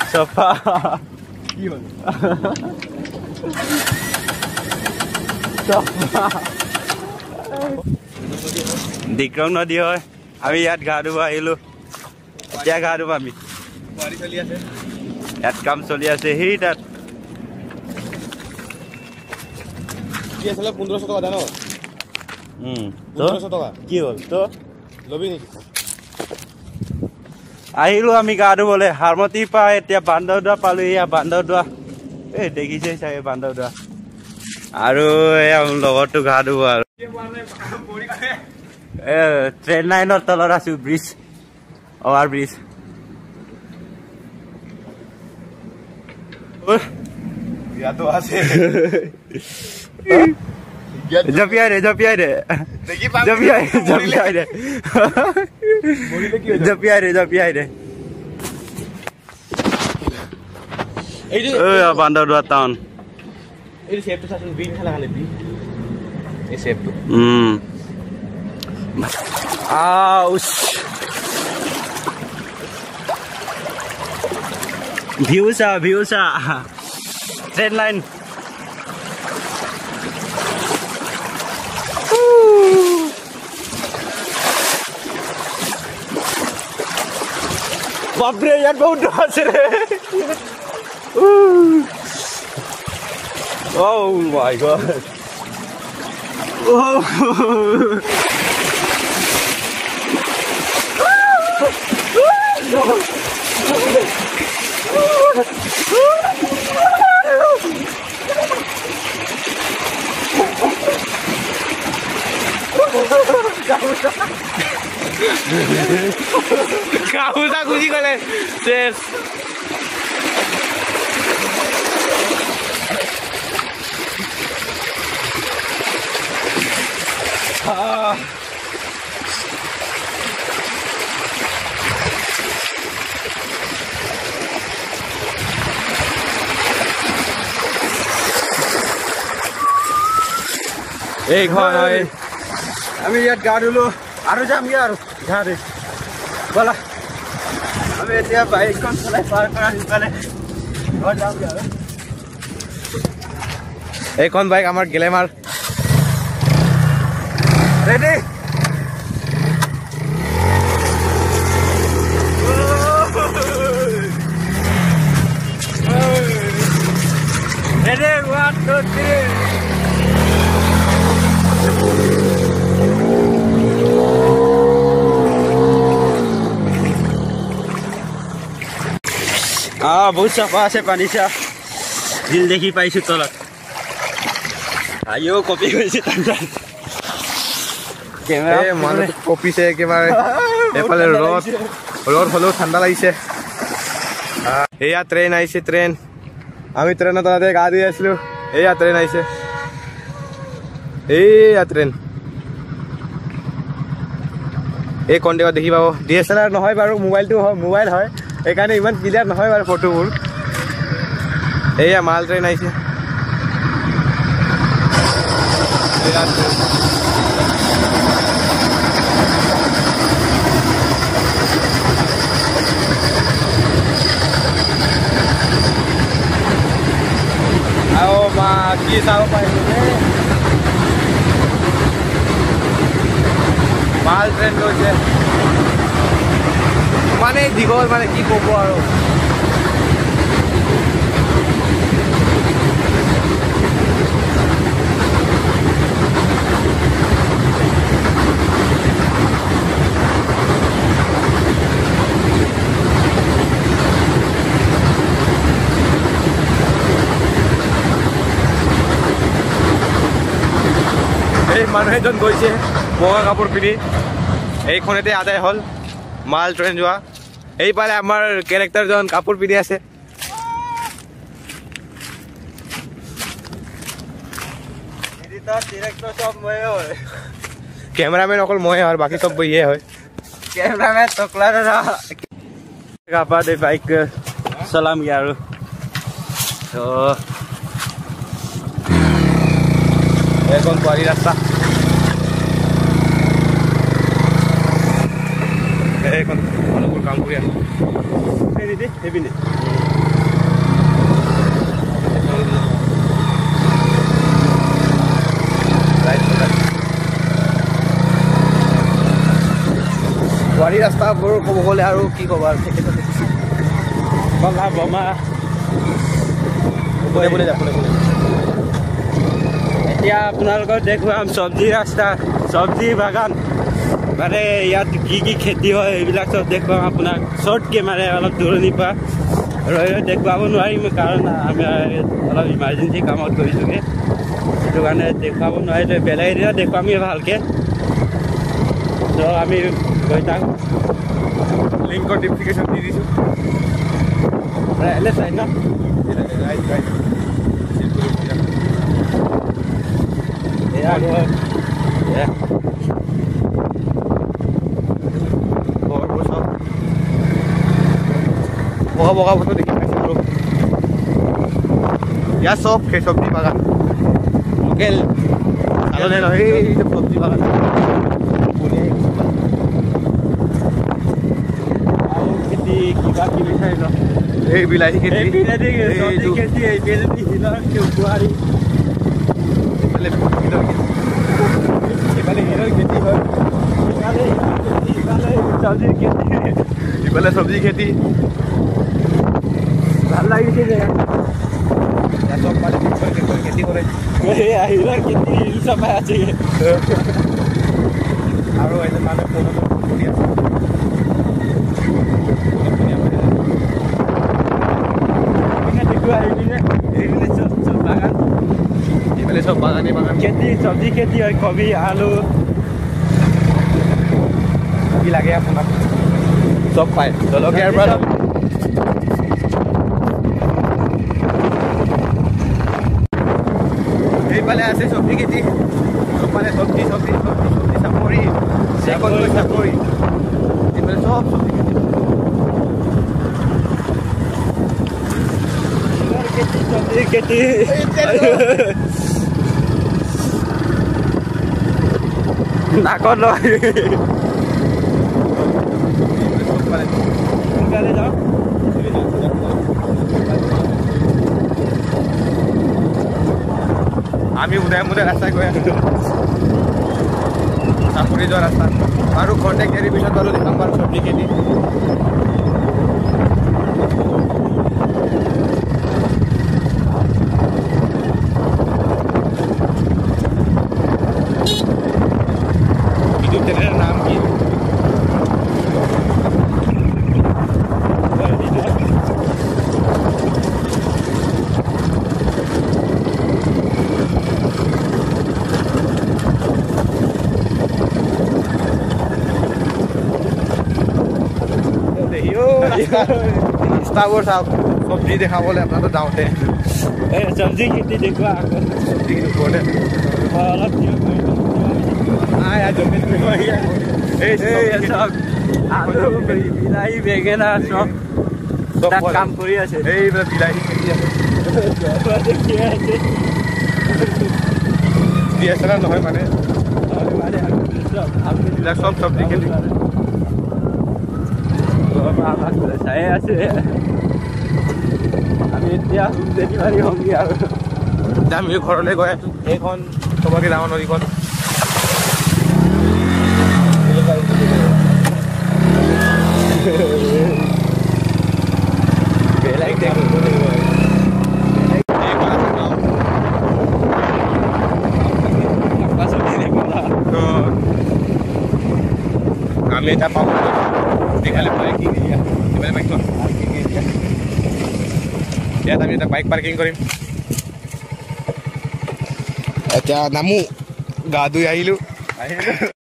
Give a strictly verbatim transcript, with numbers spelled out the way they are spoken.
চফা কি হল দিক্ৰং নদী হয় আমি ইয়াত গা ধুব আহিলো এতিয়া গা ধুব আমি ইয়াত কাম চলি আছে সেই তাত কি আছিলে পোন্ধৰশ টকা জানো উম পোন্ধৰশ টকা কি হ'ল তো লবি নেকি আহিলো আমি গা ধুবলৈ হাৰমতিৰ পৰা এতিয়া বান্দৰদোৱা পালো এয়া বান্দৰদোৱা এই দেখিছে চাগে বান্দৰদোৱা আৰু এয়া লগৰটো গা ধুব আৰু এ ট্ৰেইন লাইনৰ তলত আছো ব্ৰিজ অভাৰ ব্ৰিজ ইয়াতো আছে জপিয়াই দে জপিয়াই দে জপিয়াই জপিয়াই দে জপিয়াই দে জপিয়াই দে বান্দৰদোৱা টাউন এই শেপটো চাচোন বিন খালা খালি বিন এই শেপটো উম আউচ ভিউ চা ভিউ চা ট্রেন লাইন বাপরে ইয়াত বহুত আছে রে Oh my god. Oh. Kausa kuji kale. Yes. Ah. এই ঘৰ হয় আমি ইয়াত গা ধুলো আৰু যামগে আৰু ঘাটে বলা আমি এতিয়া বাইকখন চলাই পাৰ কৰা সিফালে ঘৰ যামগে আৰু এইখন বাইক আমাৰ গেলেমাৰ ready ready one two three Ah, बहुत सफा से पानी से दिल देखी पाइछु तलत आयो कपि গৈছে তান্ডা ক্যামেরা এ মানে কপি সে একেবারে এফালে রড রড হলো ঠান্ডা লাগিছে এয়া ট্রেন আইছে ট্রেন আমি ট্রেনে তাতে গা দিয়ে আসলো এয়া ট্রেন আইছে এয়া ট্রেন এই কন্টেক্ট দেখি পাবো ডিএসএলআর নহয় বাৰু মোবাইলটো হয় মোবাইল হয় এখানে ইমান ক্লিয়ার নহয় বাৰু ফটোবোৰ এয়া মাল ট্রেন আইছে আও মা কি চাও পাইছো রে মাল ট্রেন গৈছে মানে দীঘল মানে কি কব আৰু এই মানুহ এজন গৈছে বগা কাপোৰ পিন্ধি এইখনতে আদায় হ'ল মাল ট্ৰেইন যোৱা এইফালে আমাৰ কেৰেক্টাৰজন কাপোৰ পিন্ধি আছে কেমেৰামেন অকল ময়ে আৰু বাকী চব ইয়ে হয় कैमरामैन टोकला रा गापा दे बाइक सलाम यारो तो এখন পাৰি ৰাস্তা এখন মানুহবোৰ কাম কৰি আছে এই দিদি হেবিনে গুৱাহাটী ৰাস্তাবোৰ ক'ব গ'লে আৰু কি ক'ব আৰু ঠিক আছে বগা বমা বোলে বোলে যাব বোলে এতিয়া আপোনালোকক দেখুৱাম চব্জি ৰাস্তা চব্জি বাগান মানে ইয়াত কি কি খেতি হয় এইবিলাক চব দেখুৱাম আপোনাক শ্বৰ্টকৈ মানে অলপ দূৰণিৰ পৰা ৰৈ ৰৈ দেখুৱাব নোৱাৰিম কাৰণ আমি অলপ ইমাৰ্জেঞ্চি কামত গৈছোঁগৈ সেইটো কাৰণে দেখুৱাব নোৱাৰিলোঁ বেলেগ এদিনা দেখুৱামেই ভালকৈ ত' আমি গৈ থাকোঁ লিংকৰ ডিফিকেশ্যন দি দিছোঁ এলে চাই ন ৰাইট ৰাইট এয়া ঘৰ এয়া ঘৰবোৰ চব বগা বগা ফটো দেখি পাইছোঁ আৰু ইয়াত চব সেই চব্জি বাগান লোকেল চালনে নহয় এই চব্জি বাগান আৰু খেতি কিবা কিবি চাই ন এই বিলাহী খেতি এই পিনেদি চব্জি খেতি এই পিনেদি শিলৰ গুৱাহাটী এইফালে হিৰৰ খেতি হয় ইফালে ইফালে চব্জিৰ খেতি ইফালে চব্জি খেতি ভাল লাগিছে যে চব মানে খেতি কৰে এই আহিলৰ খেতি হিল চাপাই আছে আৰু এজন মানুহে ফোনত কৰি আছে বাগান এইফালে চব বাগানে বাগান খেতি চব্জি খেতি হয় কবি আলু কি লাগে আপোনাক চব পায় জলকীয়াৰ পৰা এইফালে আছে চব্জি খেতি চবফালে চব্জি চব্জি চব্জি চব্জি চাপৰি চাকৰি চাকৰি এইফালে চব চব্জি খেতি চব্জি খেতি নাকত লয় সোনকালে যাওঁ আমি উদাই মুদাই ৰাস্তাই গৈ আছোঁ চাপৰি যোৱা ৰাস্তা আৰু কণ্টেক্ট এৰি পিছত বাৰু দেখাম বাৰু চব্জি খেতি ইউটিউব চেনেলৰ নাম কি ৰাস্তাবোৰ চাওক চব্জি দেখাবলৈ আপোনালোক যাওঁতে এই চব্জি খেতি দেখুৱা আকৌ চব্জি ওপৰতে অলপ এই চব আলু বিলাহী বেঙেনা চব তাত কাম কৰি আছে এইবিলাক বিলাহী খেতি আছে ডি এছ এল আৰ নহয় মানে এইবিলাক চব চব্জি খেতি চাই আছে আমি এতিয়া হোম ডেলিভাৰী হ'মগৈ আৰু আমি ঘৰলৈ গৈ আছোঁ এইখন চবকে ডাঙৰ নদীখন বেলেগ দেখোন আমি এটা পাব দেখালে বাইকিং এৰিয়া এইফালে বাইক পাৰ্কিং এৰিয়া ইয়াত আমি এটা বাইক পাৰ্কিং কৰিম এতিয়া নামো গা ধুই আহিলোঁ আহিলোঁ